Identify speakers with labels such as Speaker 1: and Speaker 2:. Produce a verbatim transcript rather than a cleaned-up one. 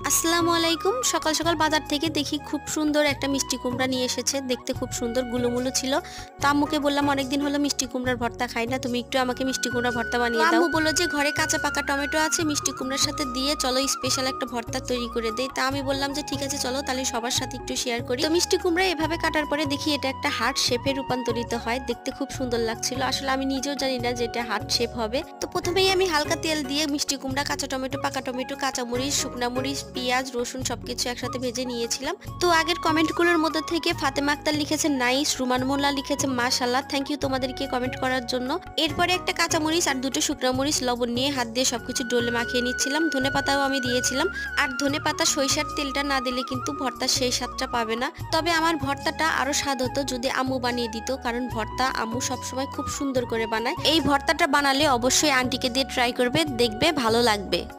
Speaker 1: আসসালামু আলাইকুম। সকাল সকাল বাজার থেকে দেখি খুব সুন্দর একটা মিষ্টি কুমড়া নিয়ে এসেছে, দেখতে খুব সুন্দর গুলুমুলু ছিল। তো আম্মুকে বললাম অনেকদিন হলো মিষ্টি কুমড়ার ভর্তা খাই না, তুমি একটু আমাকে মিষ্টি কুমড়া ভর্তা বানিয়ে দাও। আম্মু বললো যে ঘরে কাঁচা পাকা টমেটো আছে, মিষ্টি কুমড়ার সাথে দিয়ে চলো স্পেশাল একটা ভর্তা তৈরি করে দেই। তা আমি বললাম যে ঠিক আছে চলো, তাহলে সবার সাথে একটু শেয়ার করি। তো মিষ্টি কুমড়া এভাবে কাটার পরে দেখি এটা একটা হার্ট শেপে রূপান্তরিত হয়, দেখতে খুব সুন্দর লাগছিল। আসলে আমি নিজেও জানি না যে এটা হার্ট শেপ হবে। তো প্রথমেই আমি হালকা তেল দিয়ে মিষ্টি কুমড়া, কাঁচা টমেটো, পাকা টমেটো, কাঁচা মরিচ, শুকনা মরিচ, পেঁয়াজ, রসুন সবকিছু একসাথে ভেজে নিয়েছিলাম। তো আগের কমেন্টগুলোর মধ্যে থেকে ফাতেমা আক্তার লিখেছে নাইস, রুমান মোল্লা লিখেছে মাশাআল্লাহ, থ্যাংক ইউ তোমাদেরকে কমেন্ট করার জন্য। এরপরে একটা কাঁচা মরিচ আর দুটো শুকনা মরিচ লবণ নিয়ে হাত দিয়ে সবকিছু ডলে মাখিয়ে নিচ্ছিলাম। ধনে পাতাও আমি দিয়েছিলাম। আর ধনে পাতা সরিষার তেলটা না দিলে কিন্তু ভর্তার সেই স্বাদটা পাবে না। তবে আমার ভর্তাটা আরো স্বাদ হতো যদি আম্মু বানিয়ে দিত, কারণ ভর্তা আম্মু সবসময় খুব সুন্দর করে বানায়। এই ভর্তাটা বানালে অবশ্যই আন্টিকে দিয়ে ট্রাই করবে, দেখবে ভালো লাগবে।